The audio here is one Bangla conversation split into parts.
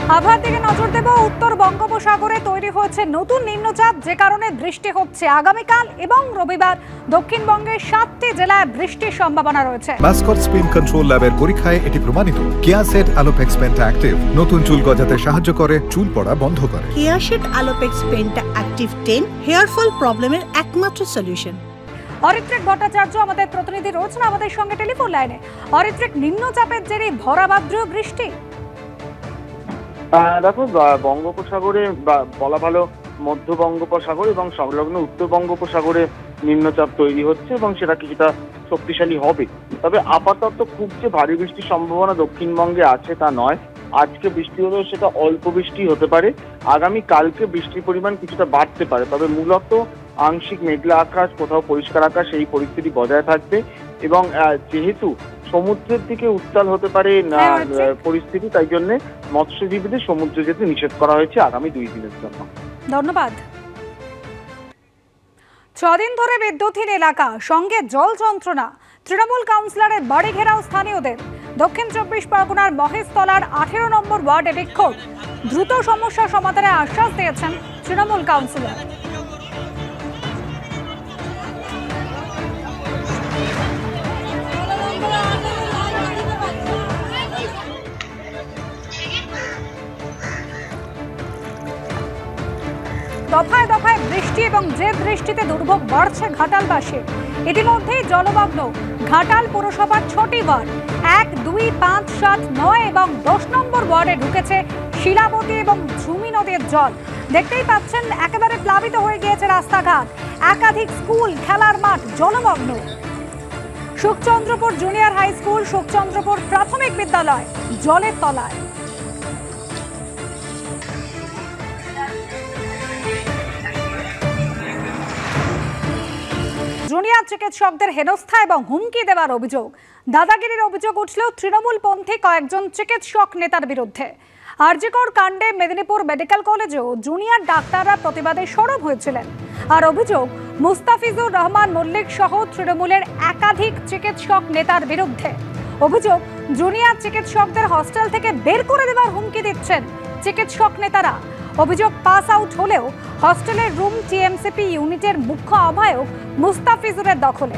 আবহাওয়ার দিকে নজর দেব। উত্তর বঙ্গোপসাগরে তৈরি হয়েছে নতুন নিম্নচাপ, যে কারণে বৃষ্টি হচ্ছে। আগামীকাল এবং রবিবার দক্ষিণবঙ্গের 7টি জেলায় বৃষ্টির সম্ভাবনা রয়েছে। মাস্কট স্পিন কন্ট্রোল ল্যাবের পরীক্ষায় এটি প্রমাণিত। কেয়াসেট আলোপেক্স পেন্টা অ্যাক্টিভ নতুন চুল গজাতে সাহায্য করে, চুল পড়া বন্ধ করে। কেয়াসেট Alopex penta active 10 hair fall প্রবলেমের একমাত্র সলিউশন। অরিত্রিক ভট্টাচার্য আমাদের প্রতিনিধি রয়েছেন আমাদের সঙ্গে টেলিফোন লাইনে। অরিত্রিক, নিম্নচাপের জেরে ভরাভাদ্র বৃষ্টি। দেখো, বঙ্গোপসাগরে বলা ভালো মধ্য বঙ্গোপসাগর এবং সংলগ্ন উত্তর বঙ্গোপসাগরে নিম্নচাপ তৈরি হচ্ছে এবং সেটা কিছুটা শক্তিশালী হবে। তবে আপাতত খুব যে ভারী বৃষ্টির সম্ভাবনা দক্ষিণবঙ্গে আছে তা নয়। আজকে বৃষ্টি হলেও সেটা অল্প বৃষ্টি হতে পারে। আগামী কালকে বৃষ্টির পরিমাণ কিছুটা বাড়তে পারে, তবে মূলত আংশিক মেঘলা আকাশ, কোথাও পরিষ্কার আকাশ, এই পরিস্থিতি বজায় থাকবে। এবং যেহেতু সমুদ্রের দিকে উত্তাল হতে পারে পরিস্থিতি, তাই জন্য মৎস্যজীবীদের সমুদ্রে যেতে নিষেধ করা হয়েছে আগামী 2 দিনের জন্য। ধন্যবাদ। 6 দিন ধরে বিদ্যুৎহীন এলাকা, সঙ্গে জল যন্ত্রণা। তৃণমূল কাউন্সিলরের বাড়ি ঘেরাও স্থানীয়দের। দক্ষিণ 24 পরগনার মহেশতলার 18 নম্বর ওয়ার্ডে বিক্ষোভ। দ্রুত সমস্যা সমাধানের আশ্বাস দিয়েছেন তৃণমূল কাউন্সিলর। দফায় দফায় বৃষ্টি এবং যে বৃষ্টিতে দুর্ভোগ বাড়ছে ঘাটালবাসীর। ইতিমধ্যেই জলমগ্ন ঘাটাল পুরসভার 6টি ওয়ার্ড। 1, 2, 5, 7, 9 এবং 10 নম্বর ওয়ার্ডে ঢুকেছে শিলাবতী এবং ঝুমি নদীর জল। দেখতেই পাচ্ছেন একেবারে প্লাবিত হয়ে গিয়েছে রাস্তাঘাট। একাধিক স্কুল, খেলার মাঠ জলমগ্ন। Sukhchandrapur junior high school, Sukhchandrapur প্রাথমিক বিদ্যালয় জলের তলায়। জুনিয়র চিকিৎসকদের হেনস্থা এবং হুমকি দেওয়ার অভিযোগ। দাদাগিরির অভিযোগ উঠলেও তৃণমূলপন্থী কয়েকজন চিকিৎসক নেতার বিরুদ্ধে। আরজিকর কাণ্ডে মেদিনীপুর মেডিকেল কলেজেও জুনিয়র ডাক্তাররা প্রতিবাদে সরব হয়েছিলেন। আর অভিযোগ মুস্তাফিজুর রহমান মল্লিক সহ তৃণমূলের একাধিক চিকিৎসক নেতার বিরুদ্ধে। অভিযোগ জুনিয়র চিকিৎসকদের হস্টেল থেকে বের করে দেওয়ার হুমকি দিচ্ছেন চিকিৎসক নেতারা। অভিযোগ পাস আউট হলেও হস্টেলের রুম টিএমসিপি ইউনিটের মুখ্য আহ্বায়ক মুস্তাফিজুরের দখলে।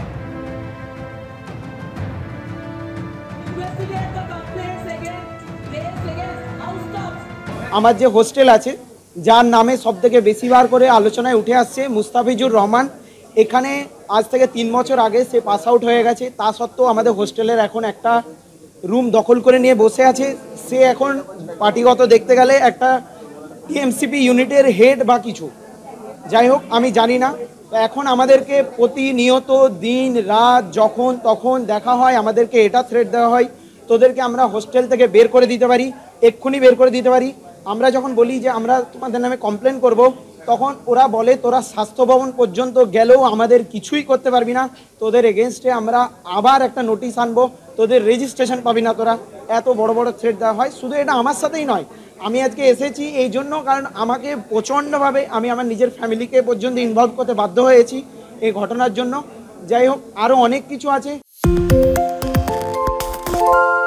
আমার যে হোস্টেল আছে, যার নামে সবথেকে বেশিবার করে আলোচনায় উঠে আসছে মুস্তাফিজুর রহমান, এখানে আজ থেকে 3 বছর আগে সে পাস আউট হয়ে গেছে। তা সত্ত্বেও আমাদের হোস্টেলের এখন একটা রুম দখল করে নিয়ে বসে আছে। সে এখন পার্টিগত দেখতে গেলে একটা টিএমসিপি ইউনিটের হেড বা কিছু, যাই হোক আমি জানি না। এখন আমাদেরকে প্রতিনিয়ত দিন রাত যখন তখন দেখা হয়, আমাদেরকে এটা থ্রেট দেওয়া হয় তোদেরকে আমরা হোস্টেল থেকে বের করে দিতে পারি, এক্ষুনি বের করে দিতে পারি। আমরা যখন বলি যে আমরা তোমাদের নামে কমপ্লেন করব, তখন ওরা বলে তোরা স্বাস্থ্য ভবন পর্যন্ত গেলেও আমাদের কিছুই করতে পারবি না, তোদের এগেনস্টে আমরা আবার একটা নোটিশ আনবো, তোদের রেজিস্ট্রেশন পাবি না তোরা। এত বড় বড় থ্রেট দেওয়া হয়। শুধু এটা আমার সাথেই নয়, আমি আজকে এসেছি এই জন্য কারণ আমাকে প্রচণ্ডভাবে আমি আমার নিজের ফ্যামিলিকে পর্যন্ত ইনভলভ করতে বাধ্য হয়েছি এই ঘটনার জন্য। যাই হোক, আরও অনেক কিছু আছে।